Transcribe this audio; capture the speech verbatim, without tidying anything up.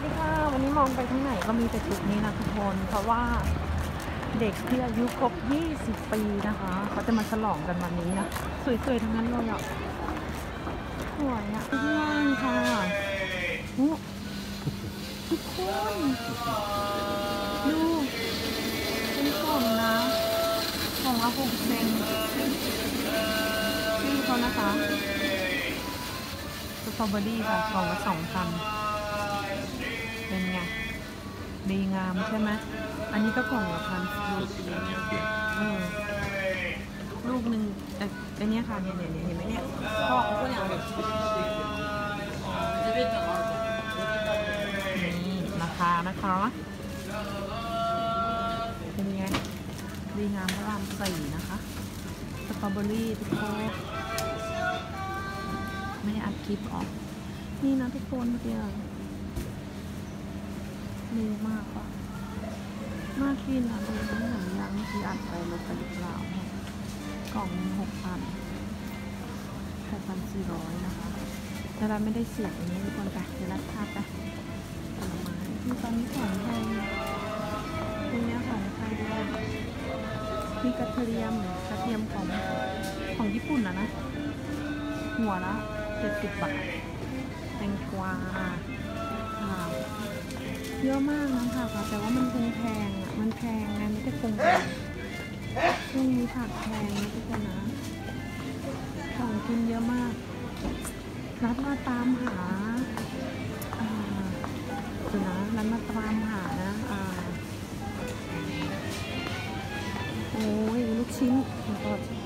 ดีค่ะวันนี้มองไปทางไหนก็มีแต่จุดนี้นะทุกคนเพราะว่าเด็กที่อายุครบยี่สิบปีนะคะเขาจะมาฉลองกันวันนี้นะสวยๆทั้งนั้นเลยอ่ะสวยอ่ะข้างล่างค่ะโอ้ทุกคนดูเป็นกล่องนะกล่องละหกเซนชื่อเขานะคะสตรอเบอรี่ค่ะกล่องละสองพันเป็นไงดีงามใช่ไหมอันนี้ก็กล่องละพันลูกเออลูกหนึ่งแต่ไอเนี้ยค่ะเนี่ยเนี่ยเห็นไหมเนี่ยกล่องก็อย่างนี่ราคานะคะเป็นไงดีงามพระรามสี่นะคะสตรอเบอรี่ทุกคนไม่ได้อัดคลิปออกนี่นะทุกคนเดียวดีมากอ่ะน่ากินอ่ะดูน้ำหนังยังที่อัดไปลดไปหรือเปล่ากล่องหกพันหกพันสี่ร้อยนะคะแต่เราไม่ได้เสียบอย่างนี้ทุกคนไปเดี๋ยวรัดภาพไปผลไม้ที่ตอนนี้ของไทยตรงนี้ของไทยด้วยมีกระเทียมกระเทียมของของญี่ปุ่นนะนะหัวละเจ็ดสิบบาทแตงกวาเยอะมากนะคะแต่ว่ามันคงแพงอ่ะมันแพงไงไม่ได้คงแพงช่วงนี้ผักแพงนะทุกคนนะของกินเยอะมากนัดมาตามหาอ่าเดี๋ยวนะนัดมาตามหานะอ่าโอ้ยลูกชิ้นขอโทษ